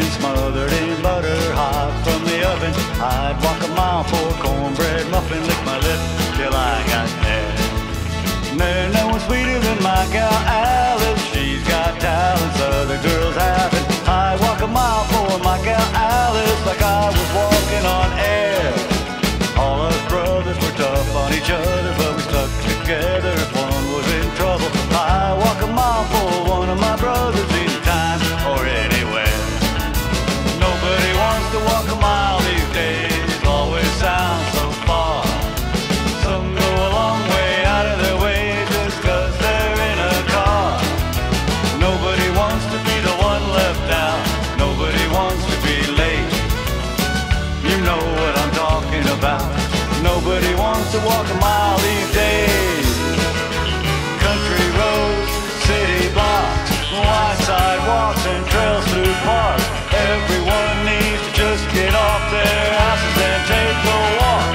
smothered in butter hot from the oven. I'd walk a mile for a cornbread muffin, lick my lip till I got there. And there's no one sweeter than my gal Alice. She's got talents other girls haven't. I'd walk a mile for my gal Alice like I was walking on air. All us brothers were tough on each other, but we stuck together if one was in trouble. I walk a mile for one of my brothers anytime or anywhere. Nobody wants to walk a mile these days, always sounds so far. Some go a long way out of their way just 'cause they're in a car. Nobody wants to be the one left out, nobody wants to be late. You know what I'm talking about. Nobody wants to walk a mile these days. Country roads, city blocks, wide sidewalks and trails through parks. Everyone needs to just get off their houses and take a walk.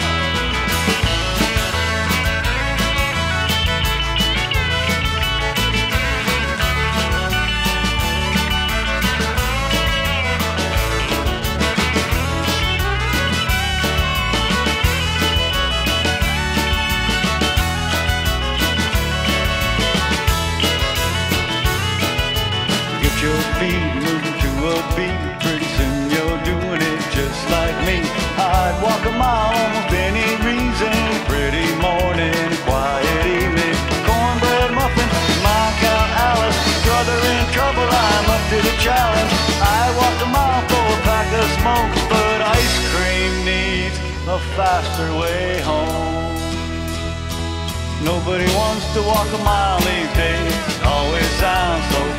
Your feet moving to a beat, pretty soon you're doing it just like me. I'd walk a mile almost any reason, pretty morning, a quiet evening. Cornbread muffin, my cow Alice, brother in trouble, I'm up to the challenge. I walk a mile for a pack of smokes, but ice cream needs a faster way home. Nobody wants to walk a mile these days, always sounds so